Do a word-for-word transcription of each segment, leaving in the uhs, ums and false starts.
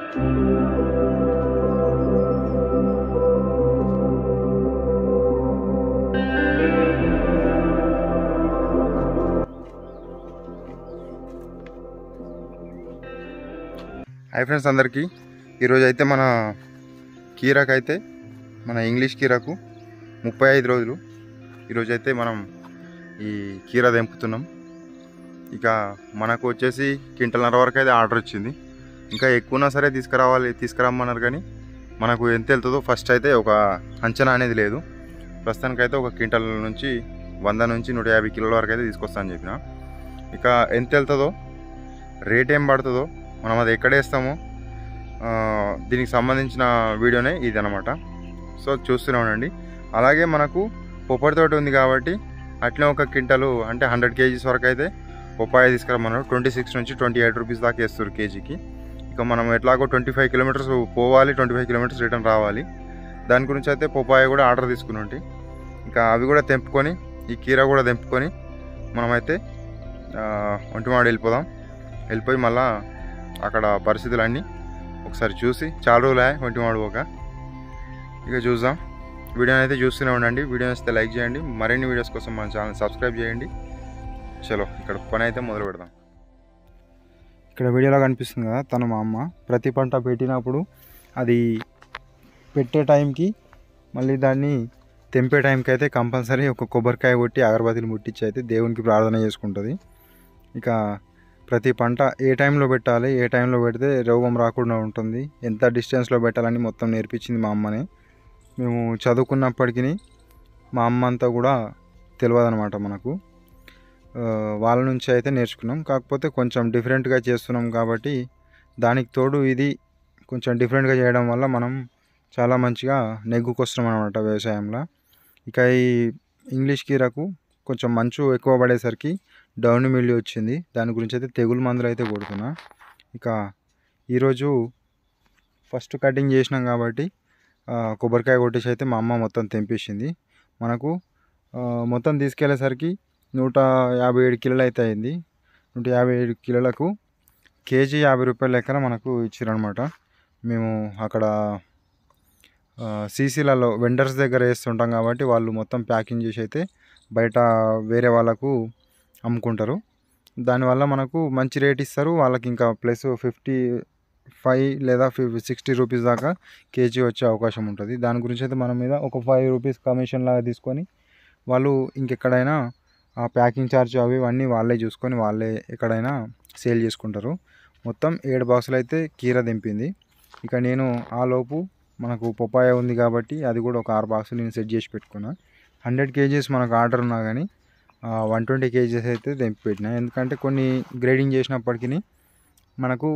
Hi friends అందరికీ ఈరోజు అయితే మన కీరాకు అయితే మన ఇంగ్లీష్ కీరాకు ముప్పై ఐదు రోజులు ఈరోజు అయితే మనం ఈ కీరా తెంపుతున్నాం. ఇక మనకు వచ్చేసి క్వింటల్నర వరకు అయితే ఆర్డర్ వచ్చింది. ఇంకా ఎక్కువన్నా సరే తీసుకురావాలి తీసుకురమ్మన్నారు, కానీ మనకు ఎంత వెళ్తుందో ఫస్ట్ అయితే ఒక అంచనా అనేది లేదు. ప్రస్తుతానికైతే ఒక క్వింటల్ నుంచి వంద నుంచి నూట యాభై కిలోల వరకు అయితే తీసుకొస్తానని చెప్పిన. ఇక ఎంత వెళ్తుందో, రేట్ ఏం పడుతుందో, మనం అది ఎక్కడ వేస్తామో దీనికి సంబంధించిన వీడియోనే ఇది అనమాట. సో చూస్తూనే ఉండండి. అలాగే మనకు పొప్పడి తోట ఉంది కాబట్టి అట్లే ఒక క్వింటలు అంటే హండ్రెడ్ కేజీస్ వరకు అయితే పొప్పాయ తీసుకురమ్మన్నారు. ట్వంటీ సిక్స్ నుంచి ట్వంటీ ఎయిట్ రూపీస్ దాకా వేస్తారు కేజీకి. ఇక మనం ఎట్లాగో ట్వంటీ ఫైవ్ కిలోమీటర్స్ పోవాలి, ట్వంటీ ఫైవ్ కిలోమీటర్స్ రిటర్న్ రావాలి. దాని గురించి అయితే పొప్పాయ కూడా ఆర్డర్ తీసుకుని ఉంటాయి. ఇంకా అవి కూడా తెంపుకొని ఈ కీరా కూడా తెంపుకొని మనమైతే ఒంటిమాడు వెళ్ళిపోదాం. వెళ్ళిపోయి మళ్ళీ అక్కడ పరిస్థితులన్నీ ఒకసారి చూసి చాలా రోజులే ఒంటిమాడు పోక ఇక చూద్దాం. వీడియోని అయితే చూస్తూనే ఉండండి. వీడియో వస్తే లైక్ చేయండి. మరిన్ని వీడియోస్ కోసం మన ఛానల్ సబ్స్క్రైబ్ చేయండి. చలో ఇక్కడ పని అయితే మొదలు పెడదాం. ఇక్కడ వీడియోలో కనిపిస్తుంది కదా తను మా అమ్మ. ప్రతి పంట పెట్టినప్పుడు అది పెట్టే టైంకి మళ్ళీ దాన్ని తెంపే టైంకి అయితే కంపల్సరీ ఒక కొబ్బరికాయ కొట్టి అగరబత్తిని ముట్టించి అయితే దేవునికి ప్రార్థన చేసుకుంటుంది. ఇక ప్రతి పంట ఏ టైంలో పెట్టాలి, ఏ టైంలో పెడితే రోగం రాకుండా ఉంటుంది, ఎంత డిస్టెన్స్లో పెట్టాలని మొత్తం నేర్పించింది మా అమ్మనే. మేము చదువుకున్నప్పటికీ మా అమ్మ అంతా కూడా తెలియదు అనమాట మనకు. వాళ్ళ నుంచి అయితే నేర్చుకున్నాం. కాకపోతే కొంచెం డిఫరెంట్గా చేస్తున్నాం కాబట్టి దానికి తోడు ఇది కొంచెం డిఫరెంట్గా చేయడం వల్ల మనం చాలా మంచిగా నెగ్గుకొస్తున్నాం అనమాట వ్యవసాయంలో. ఇక ఈ ఇంగ్లీష్ కీరకు కొంచెం మంచు ఎక్కువ పడేసరికి డౌన్ మిల్లి వచ్చింది. దాని గురించి అయితే తెగులు మందులు అయితే కొడుతున్నా. ఇక ఈరోజు ఫస్ట్ కటింగ్ చేసినాం కాబట్టి కొబ్బరికాయ కొట్టేసి అయితే మా అమ్మ మొత్తం తెంపేసింది. మనకు మొత్తం తీసుకెళ్లేసరికి నూట యాభై ఏడు కిలోలు అయితే అయింది. నూట యాభై ఏడు కిలోలకు కేజీ యాభై రూపాయల లెక్కన మనకు ఇచ్చారనమాట. మేము అక్కడ సీసీలలో వెండర్స్ దగ్గర వేస్తుంటాం కాబట్టి వాళ్ళు మొత్తం ప్యాకింగ్ చేసి అయితే బయట వేరే వాళ్ళకు అమ్ముకుంటారు. దానివల్ల మనకు మంచి రేట్ ఇస్తారు. వాళ్ళకి ఇంకా ప్లస్ ఫిఫ్టీ ఫైవ్ లేదా ఫిఫ్టీ సిక్స్టీ రూపీస్ దాకా కేజీ వచ్చే అవకాశం ఉంటుంది. దాని గురించి అయితే మన మీద ఒక ఫైవ్ రూపీస్ కమిషన్ లాగా తీసుకొని వాళ్ళు ఇంకెక్కడైనా ఆ ప్యాకింగ్ ఛార్జ్ అవి ఇవన్నీ వాళ్ళే చూసుకొని వాళ్ళే ఎక్కడైనా సేల్ చేసుకుంటారు. మొత్తం ఏడు బాక్సులు అయితే కీర దింపింది. ఇక నేను ఆ లోపు మనకు పొప్పాయ ఉంది కాబట్టి అది కూడా ఒక ఆరు బాక్సులు నేను సెట్ చేసి పెట్టుకున్నా. హండ్రెడ్ కేజీస్ మనకు ఆర్డర్ ఉన్నా కానీ వన్ ట్వంటీ కేజీస్ అయితే తెంపి పెట్టినా. ఎందుకంటే కొన్ని గ్రేడింగ్ చేసినప్పటికీ మనకు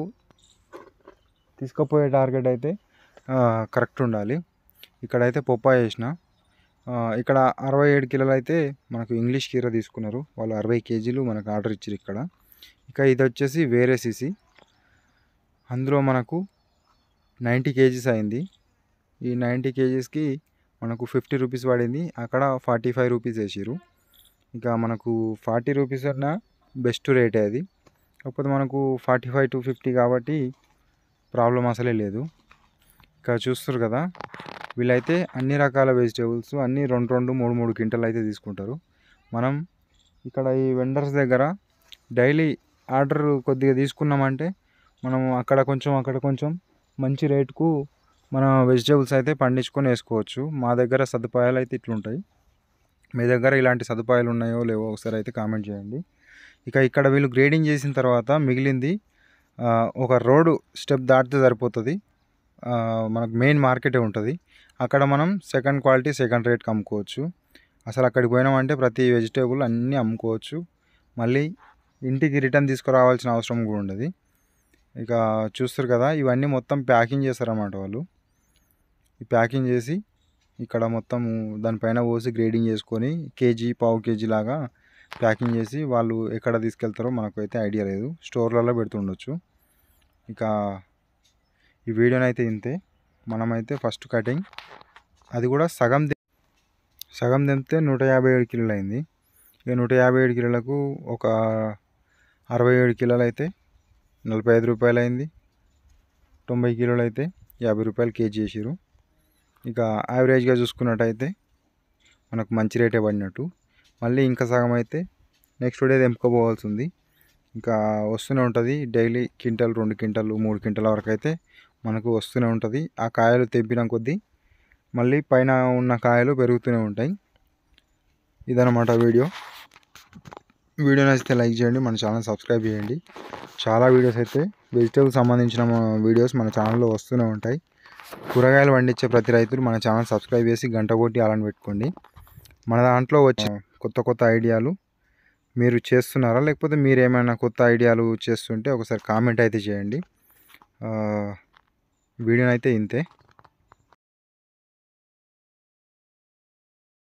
తీసుకుపోయే టార్గెట్ అయితే కరెక్ట్ ఉండాలి. ఇక్కడైతే పొప్పాయ వేసిన. ఇక్కడ అరవై ఏడు కిలోలు అయితే మనకు ఇంగ్లీష్ కీర తీసుకున్నారు. వాళ్ళు అరవై కేజీలు మనకు ఆర్డర్ ఇచ్చారు ఇక్కడ. ఇక ఇది వచ్చేసి వేరే సీసీ, అందులో మనకు నైంటీ కేజీస్ అయింది. ఈ నైంటీ కేజీస్కి మనకు ఫిఫ్టీ రూపీస్ పడింది. అక్కడ ఫార్టీ ఫైవ్ రూపీస్ వేసారు. ఇక మనకు ఫార్టీ రూపీస్ అన్న బెస్ట్ రేటే అది. కాకపోతే మనకు ఫార్టీ ఫైవ్ టు ఫిఫ్టీ కాబట్టి ప్రాబ్లం అసలే లేదు. ఇక చూస్తారు కదా వీళ్ళైతే అన్ని రకాల వెజిటేబుల్స్ అన్నీ రెండు రెండు మూడు మూడు క్వింటల్ అయితే తీసుకుంటారు. మనం ఇక్కడ ఈ వెండర్స్ దగ్గర డైలీ ఆర్డర్ కొద్దిగా తీసుకున్నామంటే మనం అక్కడ కొంచెం అక్కడ కొంచెం మంచి రేటుకు మన వెజిటేబుల్స్ అయితే పండించుకొని వేసుకోవచ్చు. మా దగ్గర సదుపాయాలు అయితే ఇట్లుంటాయి. మీ దగ్గర ఇలాంటి సదుపాయాలు ఉన్నాయో లేవో ఒకసారి అయితే కామెంట్ చేయండి. ఇక ఇక్కడ వీళ్ళు గ్రేడింగ్ చేసిన తర్వాత మిగిలింది ఒక రోడ్డు స్టెప్ దాటితే సరిపోతుంది. మనకు మెయిన్ మార్కెటే ఉంటుంది. అక్కడ మనం సెకండ్ క్వాలిటీ సెకండ్ రేట్కి అమ్ముకోవచ్చు. అసలు అక్కడికి పోయినామంటే ప్రతి వెజిటేబుల్ అన్నీ అమ్ముకోవచ్చు. మళ్ళీ ఇంటికి రిటర్న్ తీసుకురావాల్సిన అవసరం కూడా ఉండదు. ఇక చూస్తారు కదా ఇవన్నీ మొత్తం ప్యాకింగ్ చేస్తారన్నమాట వాళ్ళు. ఈ ప్యాకింగ్ చేసి ఇక్కడ మొత్తం దానిపైన పోసి గ్రేడింగ్ చేసుకొని కేజీ పావు కేజీ లాగా ప్యాకింగ్ చేసి వాళ్ళు ఎక్కడ తీసుకెళ్తారో మనకు అయితే ఐడియా లేదు. స్టోర్లలో పెడుతుండొచ్చు. ఇక ఈ వీడియోని అయితే ఇంతే. మనమైతే ఫస్ట్ కటింగ్ అది కూడా సగం సగం తెంపితే నూట యాభై ఏడు కిలోలు అయింది. ఇక నూట యాభై ఏడు కిలోలకు ఒక అరవై ఏడు కిలోలు అయితే నలభై ఐదు రూపాయలు అయింది. తొంభై కిలోలు అయితే యాభై రూపాయలు కేజీ చేసిరు. ఇక యావరేజ్గా చూసుకున్నట్టయితే మనకు మంచి రేటే పడినట్టు. మళ్ళీ ఇంకా సగం అయితే నెక్స్ట్ డే తెంపుకోపోవాల్సి ఉంది. ఇంకా వస్తూనే ఉంటుంది డైలీ క్వింటల్ రెండు క్వింటల్ మూడు క్వింటల్ వరకు అయితే మనకు వస్తూనే ఉంటుంది. ఆ కాయలు తెంపిన కొద్దీ మళ్ళీ పైన ఉన్న కాయలు పెరుగుతూనే ఉంటాయి. ఇదన్నమాట వీడియో. వీడియో నచ్చితే లైక్ చేయండి, మన ఛానల్ సబ్స్క్రైబ్ చేయండి. చాలా వీడియోస్ అయితే వెజిటేబుల్ సంబంధించిన వీడియోస్ మన ఛానల్లో వస్తూనే ఉంటాయి. కూరగాయలు పండించే ప్రతి రైతులు మన ఛానల్ సబ్స్క్రైబ్ చేసి గంట కొట్టి అలాని పెట్టుకోండి. మన దాంట్లో వచ్చే కొత్త కొత్త ఐడియాలు మీరు చేస్తున్నారా, లేకపోతే మీరు ఏమైనా కొత్త ఐడియాలు చేస్తుంటే ఒకసారి కామెంట్ అయితే చేయండి. వీడియోనైతే ఇంతే.